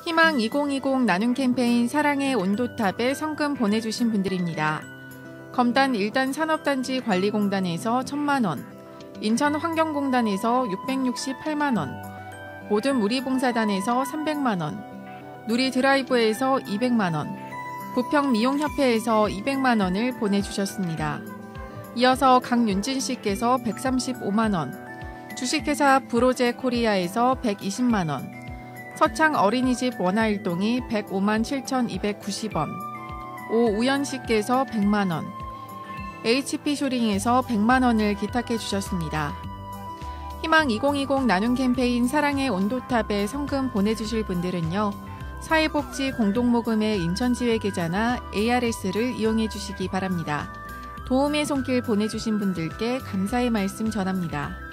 희망 2020 나눔 캠페인 사랑의 온도탑에 성금 보내주신 분들입니다. 검단 1단 산업단지 관리공단에서 1,000만원, 인천환경공단에서 668만원, 모든 우리봉사단에서 300만원, 누리드라이브에서 200만원, 부평미용협회에서 200만원을 보내주셨습니다. 이어서 강윤진씨께서 135만원, 주식회사 브로제코리아에서 120만원, 서창 어린이집 원화일동이 105만 7,290원, 오우연씨께서 100만원, HP쇼링에서 100만원을 기탁해 주셨습니다. 희망 2020 나눔 캠페인 사랑의 온도탑에 성금 보내주실 분들은요, 사회복지 공동모금의 인천지회 계좌나 ARS를 이용해 주시기 바랍니다. 도움의 손길 보내주신 분들께 감사의 말씀 전합니다.